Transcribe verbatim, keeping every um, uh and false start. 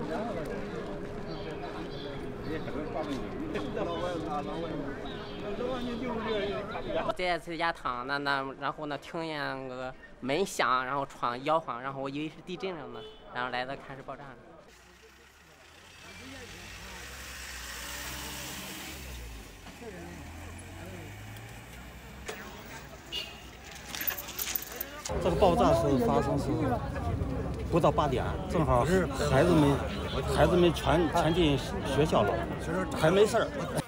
这次压汤，那那然后呢，听见个门响，然后窗摇晃，然后我以为是地震了呢，然后来了看是爆炸了。 这个爆炸是发生是不到八点，正好是孩子们孩子们全全进学校了，还没事儿。